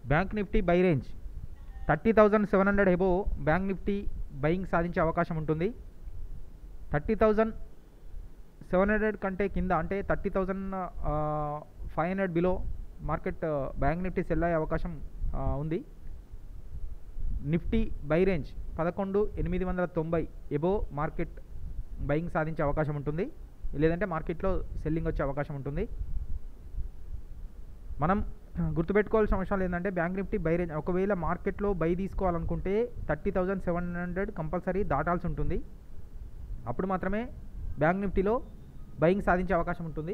Bank Nifty buy range 30,700 above bank Nifty buying సాధించే అవకాశం ఉంటుంది. 30,700 కంటే కింద అంటే 30,500 below market bank Nifty sell అయ్యే అవకాశం ఉంది. Nifty buy range 11,890 above market buying సాధించే అవకాశం ఉంటుంది, లేదంటే మార్కెట్లో సెల్లింగ్ వచ్చే అవకాశం ఉంటుంది. మనం గుర్తుపెట్టుకోవాల్సిన అంశాలు ఏంటంటే బ్యాంక్ నిఫ్టీ బై రేంజ్ ఒకవేళ మార్కెట్లో బై తీసుకోవాలనుకుంటే 30,700 కంపల్సరీ దాటాల్సి ఉంటుంది. అప్పుడు మాత్రమే బ్యాంక్ నిఫ్టీలో బయింగ్ సాధించే అవకాశం ఉంటుంది.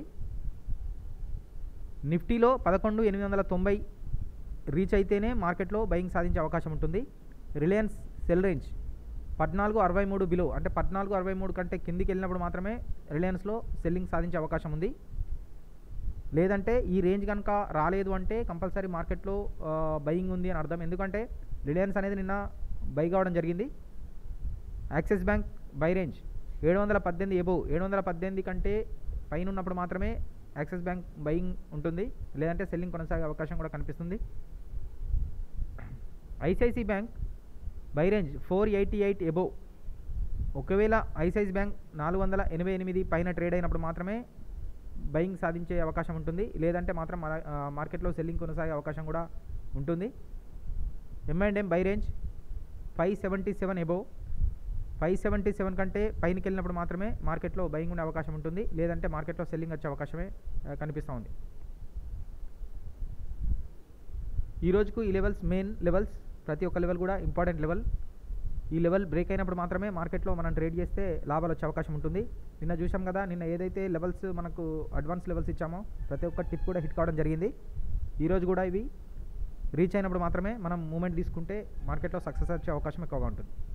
నిఫ్టీలో 11,890 రీచ్ అయితేనే మార్కెట్లో బయింగ్ సాధించే అవకాశం ఉంటుంది. రిలయన్స్ సెల్ రేంజ్ 1463 బిలో అంటే 1463 కంటే కిందికి వెళ్ళినప్పుడు మాత్రమే రిలయన్స్లో సెల్లింగ్ సాధించే అవకాశం ఉంది. లేదంటే ఈ రేంజ్ కనుక రాలేదు అంటే కంపల్సరీ మార్కెట్లో బయింగ్ ఉంది అని అర్థం. ఎందుకంటే రిలయన్స్ అనేది నిన్న బై కావడం జరిగింది. Axis bank buy range 718 above 718 కంటే పైన ఉన్నప్పుడు మాత్రమే యాక్సిస్ బ్యాంక్ బయింగ్ ఉంటుంది, లేదంటే సెల్లింగ్ కొనసాగే అవకాశం కూడా కనిపిస్తుంది. ICICI bank buy range 488 above ఒకవేళ ఐసిఐసి బ్యాంక్ 488 పైన ట్రేడ్ అయినప్పుడు మాత్రమే బయింగ్ సాధించే అవకాశం ఉంటుంది, లేదంటే మాత్రం మార్కెట్లో సెల్లింగ్ కొనసాగే అవకాశం కూడా ఉంటుంది. M&M బై రేంజ్ 577 ఎబో 577 కంటే పైనకి వెళ్ళినప్పుడు మాత్రమే మార్కెట్లో బయింగ్ ఉండే అవకాశం ఉంటుంది, లేదంటే మార్కెట్లో సెల్లింగ్ వచ్చే అవకాశమే కనిపిస్తూ ఉంది. ఈ రోజుకు ఈ లెవెల్స్ మెయిన్ లెవెల్స్, ప్రతి ఒక్క లెవెల్ కూడా ఇంపార్టెంట్ లెవెల్. ఈ లెవెల్ బ్రేక్ అయినప్పుడు మాత్రమే మార్కెట్లో మనం ట్రేడ్ చేస్తే లాభాలు వచ్చే అవకాశం ఉంటుంది. నిన్న చూసాం కదా, నిన్న ఏదైతే లెవెల్స్ మనకు అడ్వాన్స్ లెవెల్స్ ఇచ్చామో ప్రతి ఒక్క టిప్ కూడా హిట్ కావడం జరిగింది. ఈరోజు కూడా ఇవి రీచ్ అయినప్పుడు మాత్రమే మనం మూమెంట్ తీసుకుంటే మార్కెట్లో సక్సెస్ వచ్చే అవకాశం ఎక్కువగా ఉంటుంది.